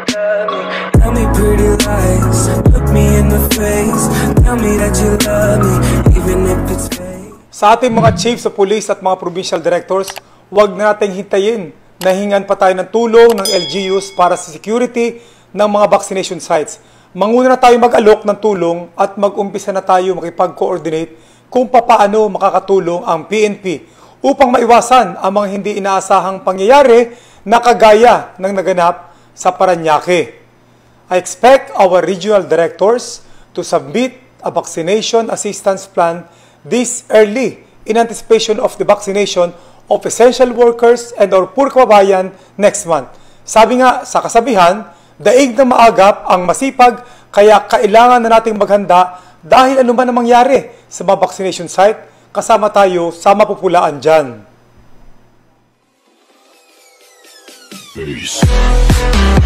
Tell me pretty lies, look me in the face. Tell me that you love me, even if it's fake. Sa ating mga chiefs sa police at mga provincial directors, huwag nating hintayin na hingan pa tayo ng tulong ng LGUs para sa security ng mga vaccination sites. Manguna na tayo mag-alok ng tulong at mag-umpisa na tayo makipag-coordinate kung papaano makakatulong ang PNP upang maiwasan ang mga hindi inaasahang pangyayari na kagaya ng naganap sa Parañaque. I expect our regional directors to submit a vaccination assistance plan this early in anticipation of the vaccination of essential workers and our poor kababayan next month. Sabi nga sa kasabihan, daig na maagap ang masipag, kaya kailangan na nating maghanda dahil anuman ang mangyari sa mga vaccination site, kasama tayo sa mapupulaan dyan. Peace.